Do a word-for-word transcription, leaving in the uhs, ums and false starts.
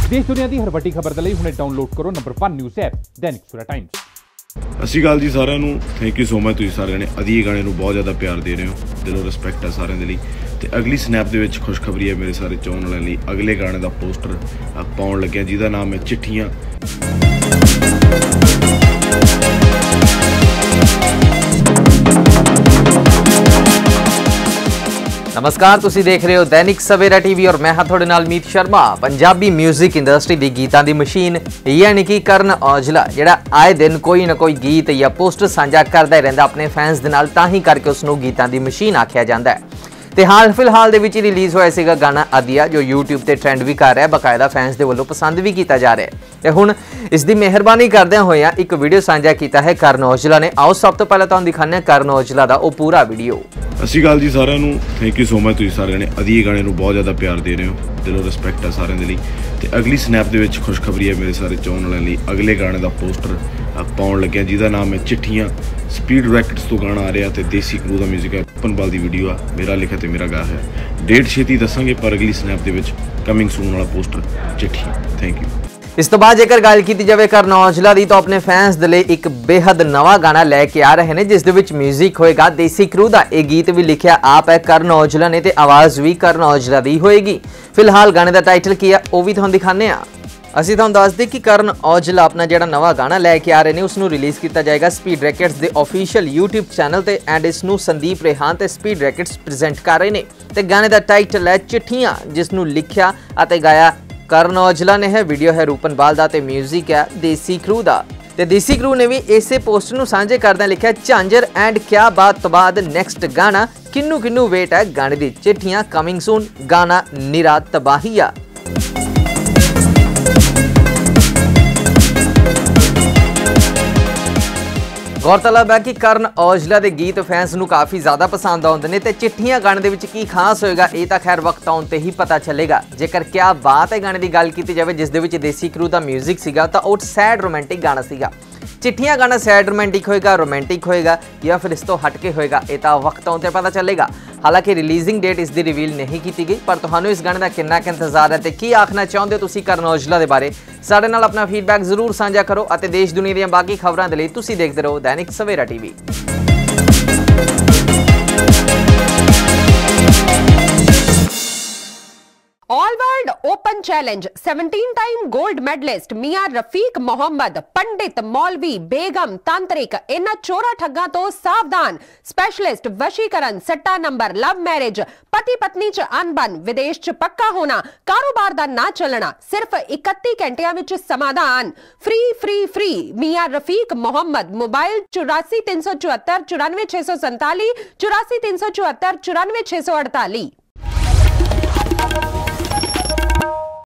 देश दुनिया की हर वड्डी खबर के लिए हुणे डाउनलोड करो number one news app Dainik Savera times. ਸਤਿ ਸ਼੍ਰੀ ਅਕਾਲ ਜੀ ਸਾਰਿਆਂ ਨੂੰ। ਥੈਂਕ ਯੂ ਸੋ ਮਚ, ਤੁਸੀਂ ਸਾਰਿਆਂ ਨੇ ਅਦੀ ਗਾਣੇ ਨੂੰ ਬਹੁਤ ਜ਼ਿਆਦਾ ਪਿਆਰ ਦੇ ਰਹੇ ਹੋ। ਦਿਲੋਂ ਰਿਸਪੈਕਟ ਹੈ ਸਾਰਿਆਂ ਦੇ ਲਈ। ਤੇ ਅਗਲੀ ਸਨੈਪ ਦੇ ਵਿੱਚ ਖੁਸ਼ਖਬਰੀ ਹੈ ਮੇਰੇ ਸਾਰੇ ਚਾਹਣ ਵਾਲਿਆਂ ਲਈ। ਅਗਲੇ ਗਾਣੇ ਦਾ ਪੋਸਟਰ ਪਾਉਣ ਲੱਗਿਆ ਜਿਹਦਾ ਨਾਮ ਹੈ ਚਿੱਠੀਆਂ। नमस्कार, तुसी देख रहे हो दैनिक सवेरा टीवी और मैं हाँ थोड़े नाल मीत शर्मा। पंजाबी म्यूजिक इंडस्ट्री दी गीतां दी मशीन यानी कि करण औजला जिहड़ा आए दिन कोई ना कोई गीत या पोस्टर साझा करदा ही रहिंदा अपने फैंस दे नाल, तां ही करके उसनूं गीतां दी मशीन आखिया जांदा है। ਤੇ हाल फिलहाल ਦੇ ਵਿੱਚ ਰਿਲੀਜ਼ ਹੋਇਆ ਸੀਗਾ ਗਾਣਾ ਅਦੀਆ, ਜੋ YouTube ਤੇ ਟ੍ਰੈਂਡ ਵੀ ਕਰ ਰਿਹਾ, ਬਕਾਇਦਾ ਫੈਨਸ ਦੇ ਵੱਲੋਂ ਪਸੰਦ ਵੀ ਕੀਤਾ ਜਾ ਰਿਹਾ ਹੈ। ਤੇ ਹੁਣ ਇਸ ਦੀ ਮਿਹਰਬਾਨੀ ਕਰਦਿਆਂ ਹੋਇਆਂ ਇੱਕ ਵੀਡੀਓ ਸਾਂਝਾ ਕੀਤਾ ਹੈ ਕਰਨ ਔਜਲਾ ਨੇ। ਆਓ ਸਭ ਤੋਂ ਪਹਿਲਾਂ ਤੁਹਾਨੂੰ ਦਿਖਾਉਂਦੇ ਹਾਂ ਕਰਨ ਔਜਲਾ ਦਾ ਉਹ ਪੂਰਾ ਵੀਡੀਓ। ਸਤਿ ਸ਼੍ਰੀ ਅਕਾਲ ਜੀ ਸਾਰਿਆਂ ਨੂੰ। ਥੈਂਕ ਯੂ ਸੋ ਮਚ, ਤੁਸੀਂ ਸਾਰਿਆਂ ਨੇ ਅਦੀ ਗਾਣੇ ਨੂੰ ਬਹੁਤ ਜ਼ਿਆਦਾ ਪਿਆਰ ਦੇ ਰਹੇ ਹੋ। ਦਿਲੋਂ ਰਿਸਪੈਕਟ ਹੈ ਸਾਰਿਆਂ ਦੇ ਲਈ। ਤੇ ਅਗਲੀ ਸਨੈਪ ਦੇ ਵਿੱਚ ਖੁਸ਼ਖਬਰੀ ਹੈ ਮੇਰੇ ਸਾਰੇ ਚਾਹਣ ਵਾਲਿਆਂ ਲਈ। ਅਗਲੇ ਗਾਣੇ ਦਾ ਪੋਸਟਰ ਪਾਉਣ ਲੱਗਿਆ ਜਿਹਦਾ ਨਾਮ ਹੈ ਚਿੱਠੀਆਂ। ਸਪੀਡ ਰੈਕਟਸ ਤੋਂ ਗਾਣਾ ਆ ਰਿਹਾ ਤੇ ਦੇਸੀ ਕਰੂ ਦਾ ਮਿਊਜ਼ਿਕ ਹੈ। ਪਨਬਾਲ ਦੀ ਵੀਡੀਓ ਆ, ਮੇਰਾ ਲਿਖਿਆ ਤੇ ਮੇਰਾ ਗਾ ਹੈ। ਡੇਟ ਛੇਤੀ ਦੱਸਾਂਗੇ, ਪਰ ਅਗਲੀ ਸਨੈਪ ਦੇ ਵਿੱਚ ਕਮਿੰਗ ਸੂਨ ਵਾਲਾ ਪੋਸਟਰ ਚਿੱਠੀ। Thank you. ਇਸ ਤੋਂ ਬਾਅਦ ਜੇਕਰ ਗੱਲ ਕੀਤੀ ਜਾਵੇ ਕਰਨ ਔਜਲਾ ਦੀ, ਤਾਂ ਆਪਣੇ ਫੈਨਸ ਦੇ ਲਈ ਇੱਕ ਬੇहद ਨਵਾਂ ਗਾਣਾ ਲੈ ਕੇ ਆ ਰਹੇ ਨੇ, ਜਿਸ ਦੇ ਵਿੱਚ ਮਿਊਜ਼ਿਕ ਹੋਏਗਾ ਦੇਸੀ ਕਰੂ ਦਾ। ਇਹ ਗੀਤ ਵੀ ਲਿਖਿਆ ਆਪ ਹੈ ਕਰਨ ਔਜਲਾ ਨੇ ਤੇ ਆਵਾਜ਼ ਵੀ ਕਰਨ ਔਜਲਾ ਦੀ ਹੋਏਗੀ। ਫਿਲਹਾਲ ਗਾਣੇ ਦਾ ਟਾਈਟਲ ਕੀ ਹੈ ਉਹ ਵੀ ਤੁਹਾਨੂੰ ਦਿਖਾਉਂਦੇ ਹਾਂ। ਅਸੀਂ ਤੁਹਾਨੂੰ ਦੱਸਦੇ ਕਿ ਕਰਨ ਔਜਲਾ ਆਪਣਾ ਜਿਹੜਾ ਨਵਾਂ ਗਾਣਾ ਲੈ ਕੇ ਆ ਰਹੇ ਨੇ ਉਸ ਨੂੰ ਰਿਲੀਜ਼ ਕੀਤਾ ਜਾਏਗਾ ਸਪੀਡ ਰੈਕਟਸ ਦੇ ਆਫੀਸ਼ੀਅਲ YouTube ਚੈਨਲ ਤੇ, ਐਂਡ ਇਸ ਨੂੰ ਸੰਦੀਪ ਰੇਹਾਨ ਤੇ ਸਪੀਡ ਰੈਕਟਸ ਪ੍ਰੈਜ਼ੈਂਟ ਕਰ ਰਹੇ ਨੇ। ਤੇ ਗਾਣੇ ਦਾ ਟਾਈਟਲ ਹੈ ਚਿੱਠੀਆਂ, ਜਿਸ ਨੂੰ ਲਿਖਿਆ ਅਤੇ ਗਾਇਆ ਕਰਨ ਔਜਲਾ ਨੇ ਹੈ। ਵੀਡੀਓ ਹੈ ਰੂਪਨਬਾਲ ਦਾ ਤੇ ਮਿਊਜ਼ਿਕ ਹੈ ਦੇਸੀ ਕਰੂ ਦਾ। ਤੇ ਦੇਸੀ ਕਰੂ ਨੇ ਵੀ ਇਸੇ ਪੋਸਟਰ ਨੂੰ ਸਾਂਝੇ ਕਰਦਿਆਂ ਲਿਖਿਆ ਝਾਂਜਰ ਐਂਡ ਕਿਆ ਬਾਤ ਤੋਂ ਬਾਅਦ ਨੈਕਸਟ ਗਾਣਾ ਕਿੰਨੂ ਕਿੰਨੂ ਵੇਟ ਹੈ ਗਾਣੇ ਦੀ। ਚਿੱਠੀਆਂ ਕਮਿੰਗ ਸੂਨ, ਗਾਣਾ ਨਿਰਾ ਤਬਾਹੀਆ। गौरतलब है कि करण औजला के गीत फैंस ਨੂੰ काफ़ी ज़्यादा पसंद आते हैं। तो चिट्ठियां गाने ਦੇ ਵਿੱਚ ਕੀ खास होएगा ये तो खैर वक्त आने ते ही पता चलेगा। जेकर क्या बात है गाने की गल की जाए, जिस दे विच देसी करू का म्यूजिक सीगा, तो वो सैड रोमांटिक गाना सीगा। चिट्ठियां गाना सैड रोमांटिक होएगा, रोमांटिक होएगा या फिर इस तो हट के होएगा, ये तो वक्त आने ते पता चलेगा। हालांकि रिलीजिंग डेट इसकी रिवील नहीं की गई, पर तुहानू इस गाने का कितना क इंतजार है तो की आखना चाहते हो तुसी करण औजला के बारे, साडे नाल अपना फीडबैक जरूर साझा करो। और देश दुनिया दी बाकी खबरों के लिए तुसी देखते रहो Dainik Savera TV. All world open challenge seventeen time gold medalist Mian Rafiq Mohammad, पंडित, मौलवी, बेगम, तांत्रिक, इन्हां चोरा ठग्गां तो सावधान। स्पेशलिस्ट वशीकरण, सट्टा नंबर, लव मैरिज, पति पत्नी च अनबन, विदेश च पक्का होना, कारोबार दा ना चलना, सिर्फ इकत्ती घंटियां विच समाधान। Free free free Mian Rafiq Mohammad. Mobile चौरासी तीन सौ चौहत्तर चौरानवे छे सौ संताली, चौरासी तीन सौ चौहत्तर चौरानवे छे सौ अड़ताली।